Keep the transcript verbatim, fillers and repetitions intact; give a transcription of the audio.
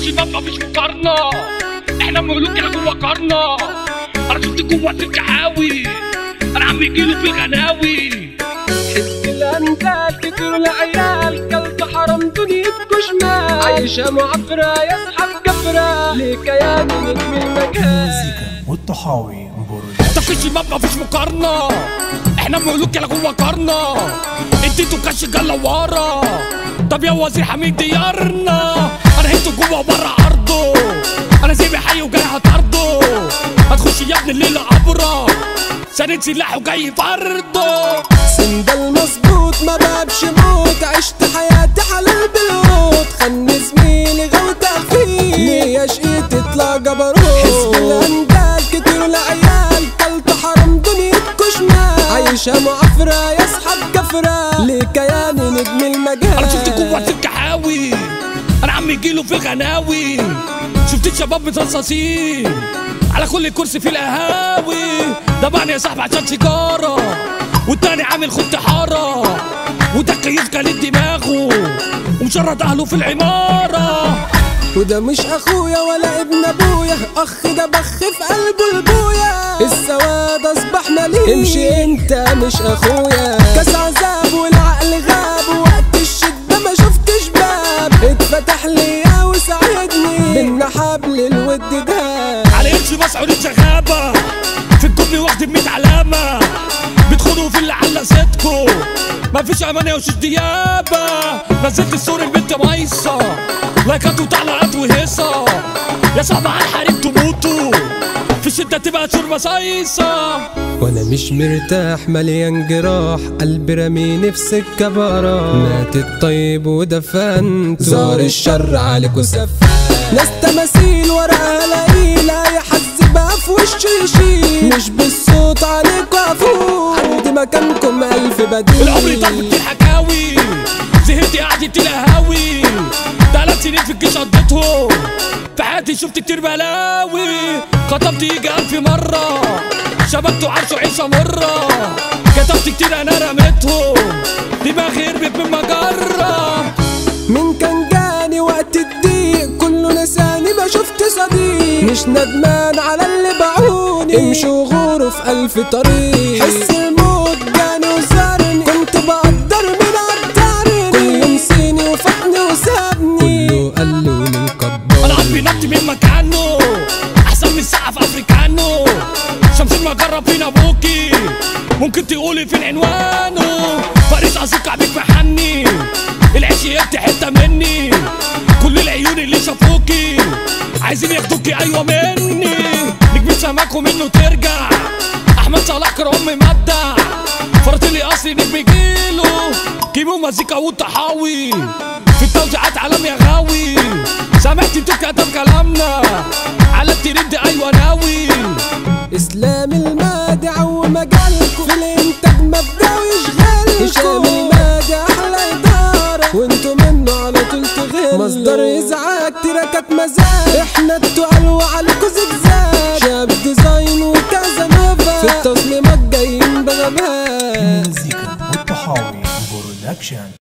شباب مفيش مقارنة، احنا ملوك احنا جوا قارنا. انا شفت جوا الكحاوي، انا عم يجيله في الغناوي. حزب الاندال كتير العيال كلت حرام دنيتكو شمال، عايشة معفرة يسحب كفرة لكيان نجم المكان. والطحاوي طب شباب مفيش مقارنة، احنا ملوك احنا جوا قارنا. اديتوا كاش جلا ورا، طب يا وزير حميد ديارنا. انا هيتو جوا وبره عرضه، انا زي حي وجاي هطرده. هتخش يا ابني الليله عبره، سند سلاح وجاي فرضه. سندل مظبوط ما بابش موت، عشت حياتي حلال بالموت. خلني زميلي غوت اخيه، ليه شقيت تطلع جبروت. حزب الاندال كتير العيال كلت حرام دنيتكو شمال، عايشة معفرة يسحب كفرة لكيان نجم المجال. انا شفت جوا الكحاوي، انا عم يجيله في الغناوي. شفت الشباب متصاصين على كل كرسي في القهاوي. ده بعني يا صاحبي عشان سيجاره، والتاني عامل خط حاره، وده كيف كلت دماغه ومشرد اهله في العماره. وده مش اخويا ولا ابن ابويا، اخ ده بخ في قلبه البويا. السواد اصبح مليء، امشي انت مش اخويا. كاس عذاب والعقل غاب، وقت الشده ما شفتش باب اتفتح ليا وساعدني، بينا حبل الود ده. على قرش مسعود الشغابه، في الكوبري واخد بمية علامه. بتخونوا في اللي على صدكوا، مفيش امان يا وشوش ديابه. نزلت الصور البنت مايصه، لايكات وتعليقات وهيصه. يا صاحبي على الحريم تموتوا، في الشده تبقى شوربه صيصه. وانا مش مرتاح مليان جراح، قلبي راميني في سكه برا. مات الطيب ودفنته، زار الشر عليكوا سفاح. ناس تماثيل ورقها لقيلة، يحذبها في وش يشيل. مش بالصوت عليكوا عفو، عند مكانكم ألف بديل. العمر طرف كتير حكاوي، زهقت قعدت القهاوي. تلات سنين في الجيش قضيتهم، في حياتي شفت كتير بلاوي. خطبت يجي ألف مرة، شبكت وعرشوا عيشة مرة. كتبت كتير أنا رميتهم، دماغي هربت من مجرة. من كان جاني وقت الضيق، كله نساني ما شفت صديق. مش ندمان على اللي باعوني، امشوا غوروا في ألف طريق. حس الموت جاني وزارني، كنت بقدر من قدرني. كله نسيني وفاتني وسابني، كله قال له من كبرني. أنا عم بينط من مكانه، أحسن من السقف أفريكانو. شمسين ما جرب فينا أبوكي، ممكن تقولي فين عنوانه. فارس أزوك عبيك محني، العيش يفتح حتة مني. كل العيون اللي شافوكي عايزين ياخدوكي أيوة مني. نجم سماك ومنه ترجع، أحمد صلاح كرم مبدع. فرطلي أصلي نجم جيله، كيمو مزيكا والطحاوي. في التوزيعات عالم يا غاوي، سامحت انتو كتب كلامنا على الترند أيوة ناوي. اسلام المادي عو مجالكو، في الانتاج مبدأ ويشغلكو. هشام المادي احلى اداره، وانتو منه على طول تغلوا. مصدر ازعاج تراكات مزاج، احنا التقال وعليكو زجزاج. شاب ديزاين وكذا نوفا، في التصميمات جايين بغباء. المزيكا والطحاوي برودكشن.